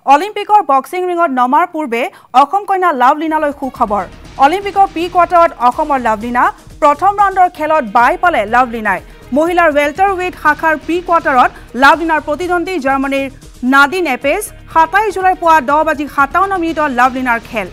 অলিম্পিকৰ বক্সিং ৰিঙত নমাৰ পূৰ্বে অসম কন্যা লাভলীনালৈ সুখবৰ অলিম্পিকৰ প্ৰি কোৱাৰ্টাৰত অসমৰ লাভলীনা প্ৰথম ৰাউণ্ডৰ খেলত বাই পালে লাভলীনাই মহিলাৰ ৱেল্টাৰৱেইট শাখাৰ প্ৰি কোৱাৰ্টাৰত লাভলীনাৰ প্ৰতিদ্বন্দ্বী জাৰ্মানীৰ নাদিন এপেজ 27 জুলাই পুৱা 10:57 লাভলীনাৰ খেল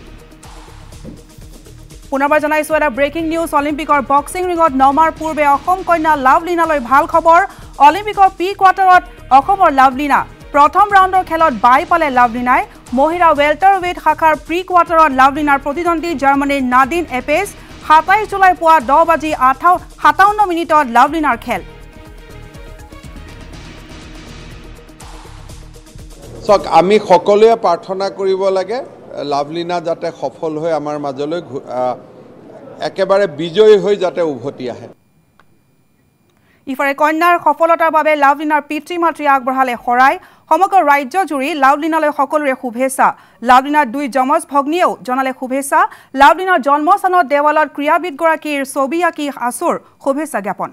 পুনৰবাৰ জনাইছো এটা ব্ৰেকিং নিউজ অলিম্পিকৰ বক্সিং ৰিঙত নমাৰ পূৰ্বে অসম কন্যা লাভলীনালৈ ভাল খবৰ অলিম্পিকৰ প্ৰি কোৱাৰ্টাৰত অসমৰ লাভলীনা প্ৰথম ৰাউণ্ডৰ খেলত বাই পালে লাভলীনাই মহিলা ৱেল্টাৰৱেইট শাখাৰ প্ৰি কোৱাৰ্টাৰত লাভলীনাৰ প্ৰতিদ্বন্দ্বী জাৰ্মানীৰ নাদিন এপেজ 27 জুলাই পুৱা 10:57 লাভলীনাৰ খেল সক আমি সকলোৱে প্ৰাৰ্থনা কৰিব লাগে লাভলীনা যাতে সফল হৈ আমাৰ মাজলৈ একেবাৰে বিজয়ী হৈ যাতে উভতি আহে ইফালে কন্যাৰ সফলতাৰ বাবে লাভলীনাৰ পিতৃ মাতৃ আগবঢ়ালে শৰাই সমগ্ৰ ৰাজ্য জুৰি লাভলীনালৈ সকলোৰে শুভেচ্ছা লাভলীনাৰ দুই যমজ ভগ্নীয়েও জনালে শুভেচ্ছা লাভলীনাৰ জন্মস্থানত দেৱালত ক্ৰীড়াবিদগৰাকীৰ ছবি আঁকি আছুৰ শুভেচ্ছা জ্ঞাপন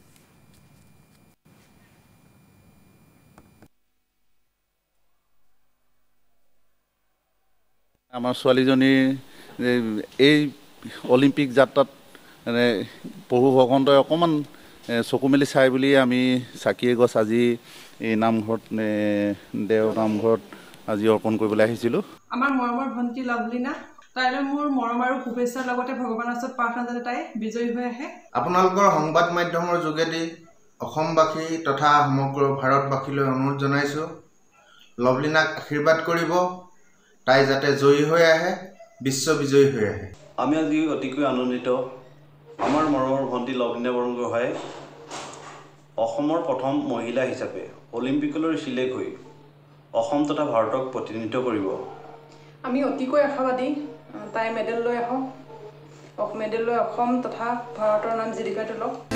আমাৰ ছোৱালীজনী এই অলিম্পিক যাত্ৰাত প্ৰভু ভগৱন্তই অকণমান চকু মেলি চাই বুলি আমি চাকি এগছ আজি এই নামঘৰত দেও নামঘৰত আজি অৰ্পণ কৰিবলৈ আহিছিলোঁ আমাৰ মৰমৰ ভণ্টি লাভলীনা তাইলৈ মোৰ মৰম আৰু শুভেচ্ছাৰ লগতে ভগৱানৰ ওচৰত প্ৰাৰ্থনা যাতে তাই বিজয়ী হৈ আহে আপোনালোকৰ সংবাদ মাধ্যমৰ যোগেদি অসমবাসী তথা সমগ্ৰ ভাৰতবাসীলৈ অনুৰোধ জনাইছোঁ লাভলীনাক আশীৰ্বাদ কৰিব তাই যাতে জয়ী হৈ আহে বিশ্ব বিজয়ী হৈ আহে আমি আজি অতিকৈ আনন্দিত আমাৰ মৰমৰ ভণ্টি লাভলীনা বৰগোহাঁই অসমৰ প্ৰথম মহিলা হিচাপে অলিম্পিকলৈ চিলেক্ট হৈ অসম তথা ভাৰতক প্ৰতিনিধিত্ব কৰিব আমি অতিকৈ আশাবাদী তাই মেডেল লৈ আহক মেডেল লৈ অসম তথা ভাৰতৰ নাম জিলিকাই তোলক